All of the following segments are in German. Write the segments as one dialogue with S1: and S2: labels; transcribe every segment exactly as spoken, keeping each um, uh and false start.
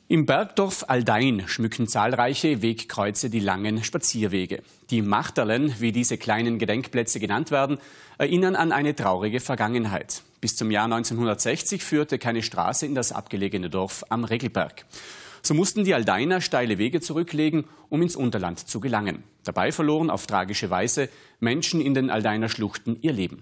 S1: Im Bergdorf Aldein schmücken zahlreiche Wegkreuze die langen Spazierwege. Die Machterlen, wie diese kleinen Gedenkplätze genannt werden, erinnern an eine traurige Vergangenheit. Bis zum Jahr neunzehnhundertsechzig führte keine Straße in das abgelegene Dorf am Regelberg. So mussten die Aldeiner steile Wege zurücklegen, um ins Unterland zu gelangen. Dabei verloren auf tragische Weise Menschen in den Aldeiner Schluchten ihr Leben.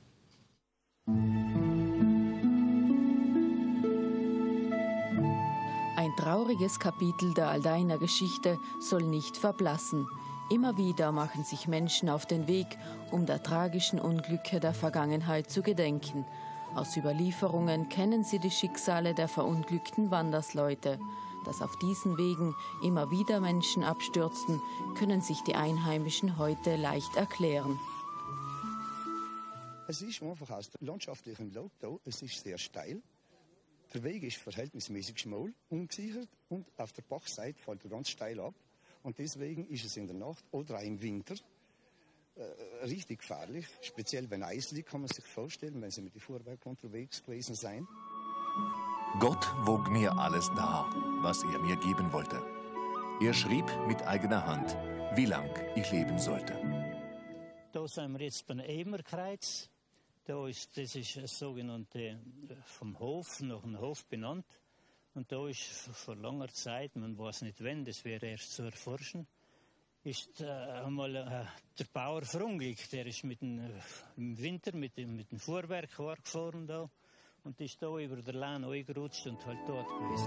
S2: Ein trauriges Kapitel der Aldeiner Geschichte soll nicht verblassen. Immer wieder machen sich Menschen auf den Weg, um der tragischen Unglücke der Vergangenheit zu gedenken. Aus Überlieferungen kennen sie die Schicksale der verunglückten Wandersleute. Dass auf diesen Wegen immer wieder Menschen abstürzten, können sich die Einheimischen heute leicht erklären.
S3: Es ist einfach aus der landschaftlichen Lage da, es ist sehr steil. Der Weg ist verhältnismäßig schmal, ungesichert und auf der Bachseite fällt er ganz steil ab. Und deswegen ist es in der Nacht oder auch im Winter äh, richtig gefährlich. Speziell wenn Eis liegt, kann man sich vorstellen, wenn Sie mit dem Fuhrwerk unterwegs gewesen sind.
S4: Gott wog mir alles dar, was er mir geben wollte. Er schrieb mit eigener Hand, wie lang ich leben sollte.
S5: Da sind wir jetzt beim Eberkreuz. Da ist, das ist das sogenannte vom Hof, nach einem Hof benannt. Und da ist vor langer Zeit, man weiß nicht wann, das wäre erst zu erforschen, ist äh, einmal äh, der Bauer verunglückt. Der ist mit dem, äh, im Winter mit dem, mit dem Fuhrwerk gefahren da und ist da über der Lahn eingerutscht und halt dort gewesen.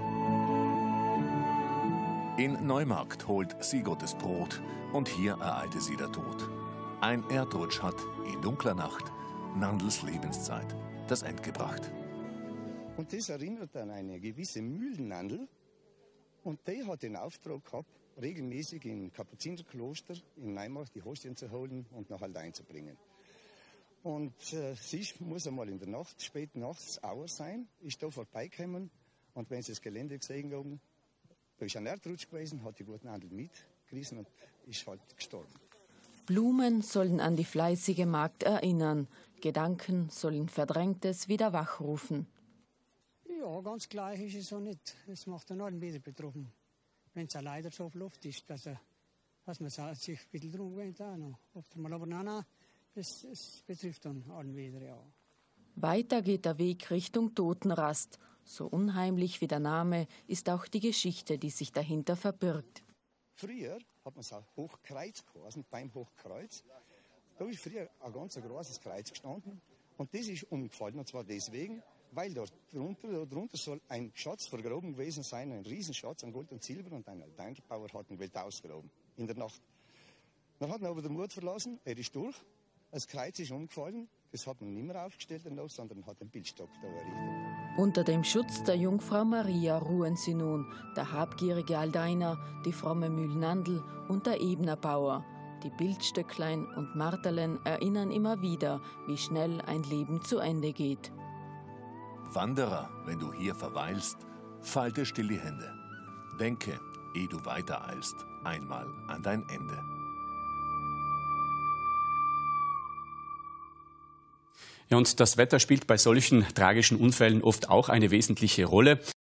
S4: In Neumarkt holt sie Gottes Brot und hier ereilte sie der Tod. Ein Erdrutsch hat in dunkler Nacht Nandls Lebenszeit das End gebracht.
S3: Und das erinnert an eine gewisse Mühlennandl. Und der hat den Auftrag gehabt, regelmäßig im Kapuzinerkloster in Neumarkt die Hostien zu holen und nach Aldein zu bringen. Und äh, sie muss einmal in der Nacht, spät nachts, Auer sein, ist da vorbeigekommen. Und wenn sie das Gelände gesehen haben, da ist ein Erdrutsch gewesen, hat die gute Nandl mitgerissen und ist halt gestorben.
S2: Blumen sollen an die fleißige Magd erinnern. Gedanken sollen Verdrängtes wieder wachrufen.
S6: Ja, ganz gleich ist es so nicht. Es macht den allen wieder betroffen. Wenn es leider so viel Luft ist, dass, er, dass man sich ein bisschen drum gewöhnt. Oft mal, aber nein, nein, es, es betrifft dann allen wieder, ja.
S2: Weiter geht der Weg Richtung Totenrast. So unheimlich wie der Name ist auch die Geschichte, die sich dahinter verbirgt.
S3: Früher hat man es auch Hochkreuz geheißen, beim Hochkreuz. Da ist früher ein ganz großes Kreuz gestanden und das ist umgefallen. Und zwar deswegen, weil dort drunter, dort drunter soll ein Schatz vergraben gewesen sein, ein Riesenschatz an Gold und Silber, und ein Aldeinerbauer hat ihn Welt ausgraben in der Nacht. Dann hat er aber den Mut verlassen, er ist durch, das Kreuz ist umgefallen, das hat man nicht mehr aufgestellt, sondern hat einen Bildstock da errichtet.
S2: Unter dem Schutz der Jungfrau Maria ruhen sie nun, der habgierige Aldeiner, die fromme Mühlnandl und der Ebnerbauer. Die Bildstöcklein und Marterlen erinnern immer wieder, wie schnell ein Leben zu Ende geht.
S4: Wanderer, wenn du hier verweilst, falte still die Hände. Denke, ehe du weitereilst, einmal an dein Ende.
S1: Ja, und das Wetter spielt bei solchen tragischen Unfällen oft auch eine wesentliche Rolle.